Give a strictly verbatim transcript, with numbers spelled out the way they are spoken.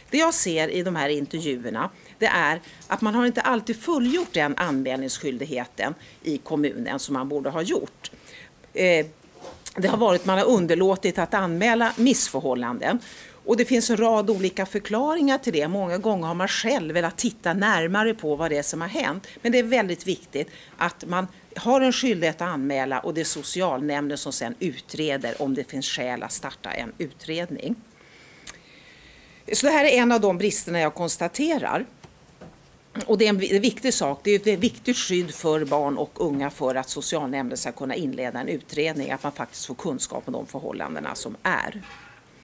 Det jag ser i de här intervjuerna, det är att man har inte alltid fullgjort den anmälningsskyldigheten i kommunen som man borde ha gjort. Eh, det har varit, man har underlåtit att anmäla missförhållanden. Och det finns en rad olika förklaringar till det. Många gånger har man själv velat titta närmare på vad det är som har hänt. Men det är väldigt viktigt att man har en skyldighet att anmäla och det är socialnämnden som sedan utreder om det finns skäl att starta en utredning. Så det här är en av de bristerna jag konstaterar. Och det är en viktig sak, det är ett viktigt skydd för barn och unga för att socialnämnden ska kunna inleda en utredning, att man faktiskt får kunskap om de förhållandena som är.